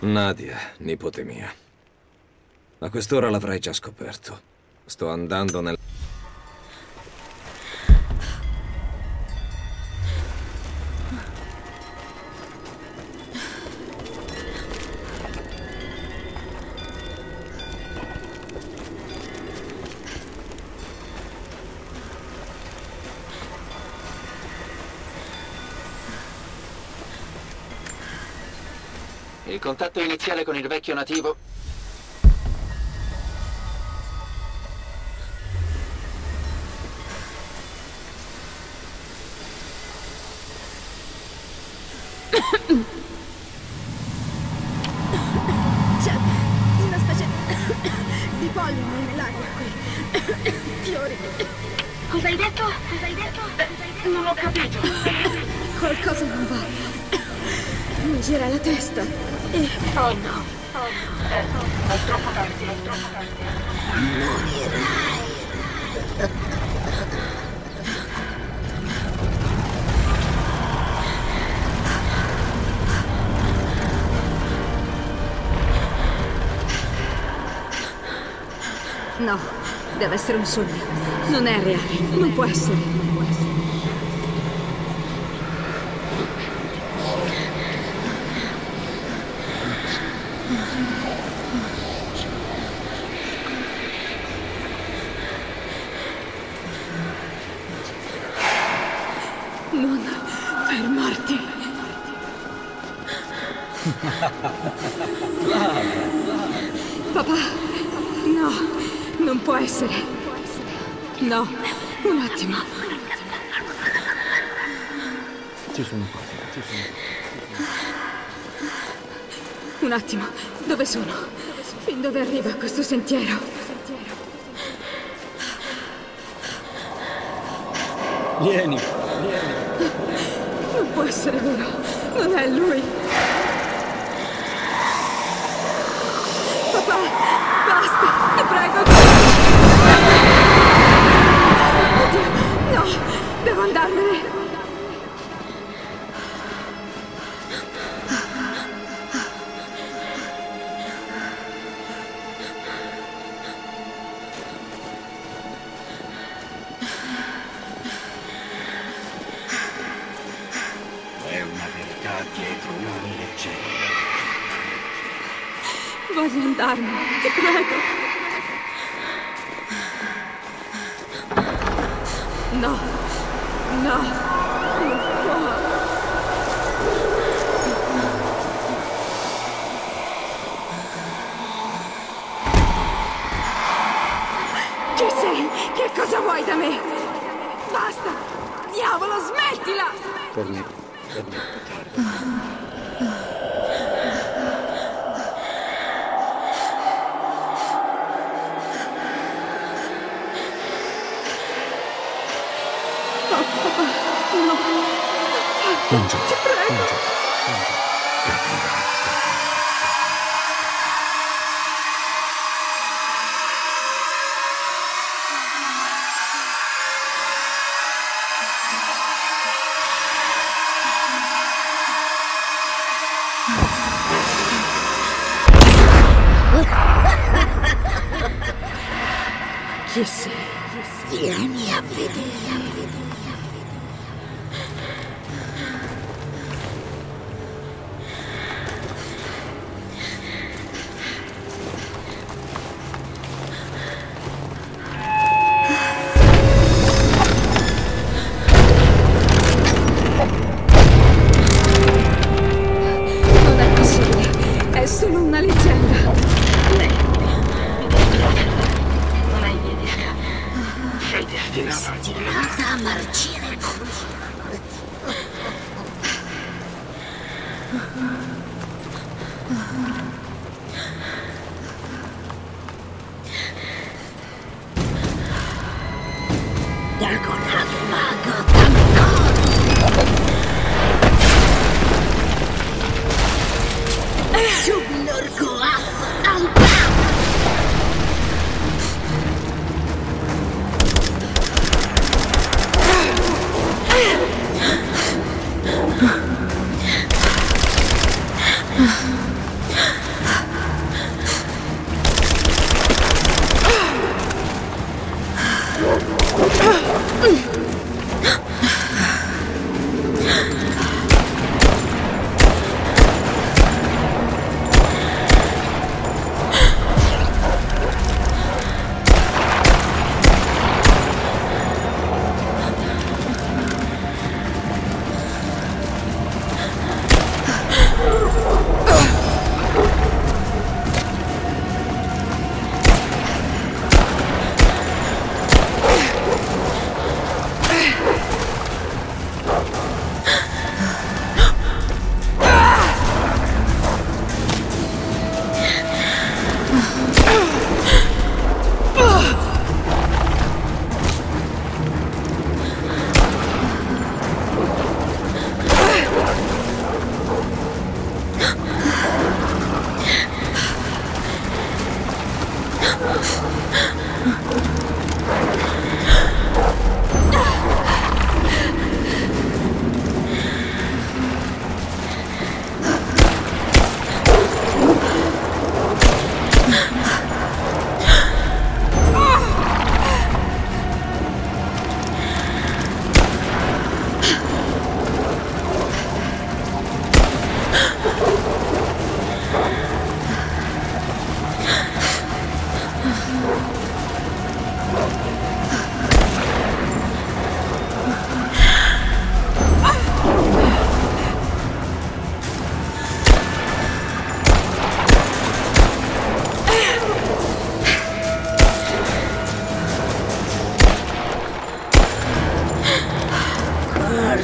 Nadia, nipote mia. A quest'ora l'avrai già scoperto. Sto andando nel... Il contatto iniziale con il vecchio nativo. C'è una specie di polline nell'aria qui. Fiori. Cosa hai detto? Cosa hai detto? Non ho capito. Qualcosa non va. Mi gira la testa e... Oh no. Oh no. È troppo tardi, è troppo tardi. morirai. No, deve essere un sogno. Non è reale, non può essere. Non può essere. Non fermarti. Papà, no, non può essere. No, un attimo. Ci sono qua, ci sono. Un attimo, dove sono? Fin dove arriva questo sentiero? Vieni. Non può essere vero, non è lui. Papà, basta, ti prego. Oddio, no, devo andarmene. È una verità dietro una leggenda. Voglio andarmene, ti prego. No, no, non può. Chi sei? Che cosa vuoi da me? Basta! Diavolo, smettila! Per me è tardi. No, ti prego. Chi sei? Vieni a vedere. Non è possibile, è solo una leggenda. Non hai via di scampo. Sei destinata a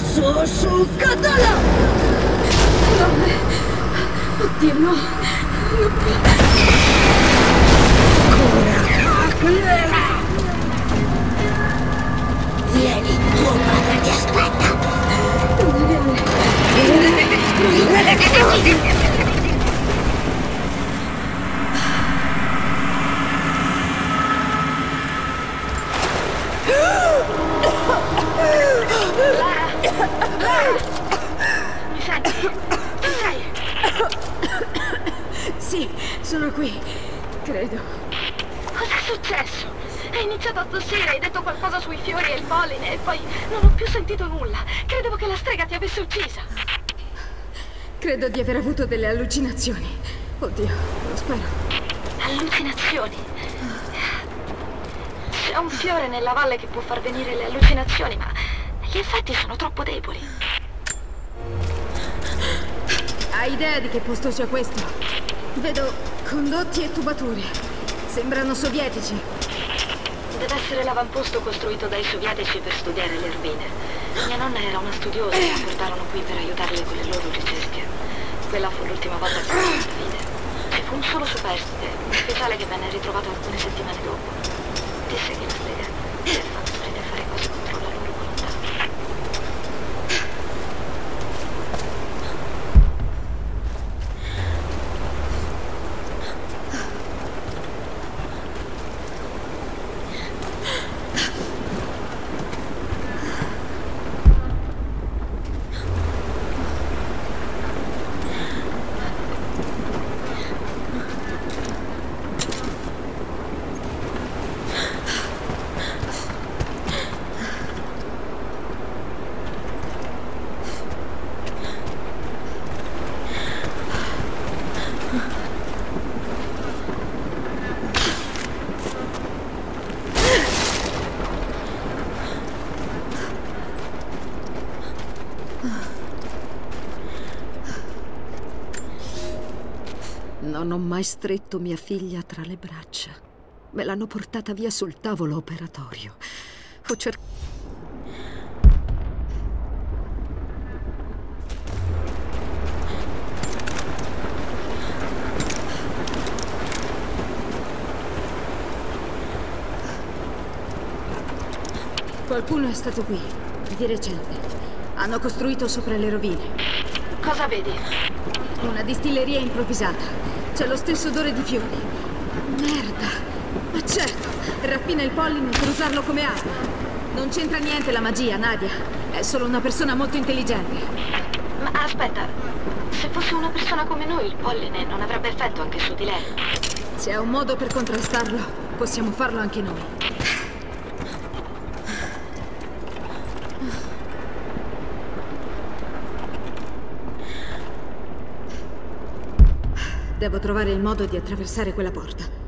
Su, Catala! Donne! Oddio, no! Vieni, tuo padre ti aspetta. Mi senti? Ci sei? Sì, sono qui. Credo. Cos'è successo? Hai iniziato a tossire, hai detto qualcosa sui fiori e il polline e poi non ho più sentito nulla. Credevo che la strega ti avesse uccisa. Credo di aver avuto delle allucinazioni. Oddio, lo spero. Allucinazioni? C'è un fiore nella valle che può far venire le allucinazioni, ma gli effetti sono troppo deboli. Hai idea di che posto sia questo? Vedo condotti e tubature. Sembrano sovietici. Deve essere l'avamposto costruito dai sovietici per studiare le erbine. Mia nonna era una studiosa e la portarono qui per aiutarle con le loro ricerche. Quella fu l'ultima volta che la vide. Ci fu un solo superstite, un ufficiale che venne ritrovato alcune settimane dopo. Disse che la strega li aveva costretti a fare cose contro la loro volontà. Non ho mai stretto mia figlia tra le braccia. Me l'hanno portata via sul tavolo operatorio. Ho cercato... Qualcuno è stato qui, di recente. Hanno costruito sopra le rovine. Cosa vedi? Una distilleria improvvisata. C'è lo stesso odore di fiori. Merda! Ma certo, raffina il polline per usarlo come arma. Non c'entra niente la magia, Nadia. È solo una persona molto intelligente. Ma aspetta, se fosse una persona come noi, il polline non avrebbe effetto anche su di lei. Se ha un modo per contrastarlo, possiamo farlo anche noi. Devo trovare il modo di attraversare quella porta.